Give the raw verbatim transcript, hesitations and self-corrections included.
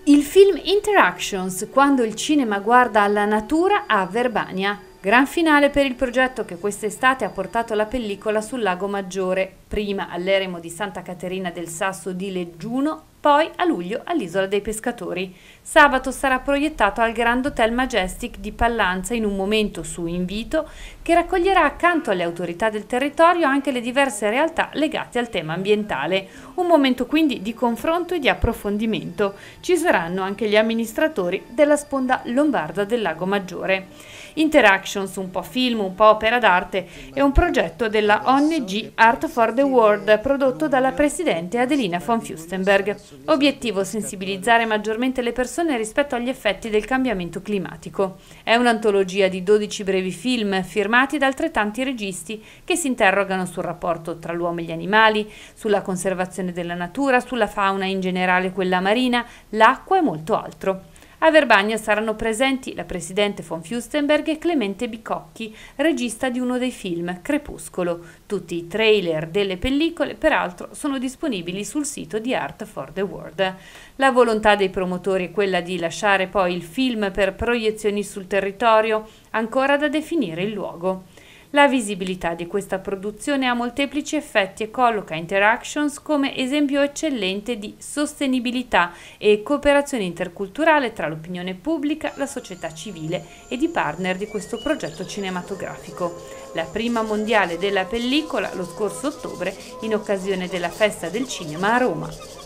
Il film Interactions, quando il cinema guarda alla natura a Verbania. Gran finale per il progetto che quest'estate ha portato la pellicola sul Lago Maggiore, prima all'eremo di Santa Caterina del Sasso di Leggiuno, poi a luglio all'Isola dei Pescatori. Sabato sarà proiettato al Grand Hotel Majestic di Pallanza in un momento su invito che raccoglierà accanto alle autorità del territorio anche le diverse realtà legate al tema ambientale. Un momento quindi di confronto e di approfondimento. Ci saranno anche gli amministratori della sponda lombarda del Lago Maggiore. Interactions, un po' film, un po' opera d'arte, è un progetto della O N G Art for the World prodotto dalla presidente Adelina von Fürstenberg. Obiettivo: sensibilizzare maggiormente le persone rispetto agli effetti del cambiamento climatico. È un'antologia di dodici brevi film firmati da altrettanti registi che si interrogano sul rapporto tra l'uomo e gli animali, sulla conservazione della natura, sulla fauna in generale, quella marina, l'acqua e molto altro. A Verbania saranno presenti la presidente von Fürstenberg e Clemente Bicocchi, regista di uno dei film, Crepuscolo. Tutti i trailer delle pellicole, peraltro, sono disponibili sul sito di Art for the World. La volontà dei promotori è quella di lasciare poi il film per proiezioni sul territorio, ancora da definire il luogo. La visibilità di questa produzione ha molteplici effetti e colloca Interactions come esempio eccellente di sostenibilità e cooperazione interculturale tra l'opinione pubblica, la società civile ed i partner di questo progetto cinematografico. La prima mondiale della pellicola lo scorso ottobre in occasione della Festa del Cinema a Roma.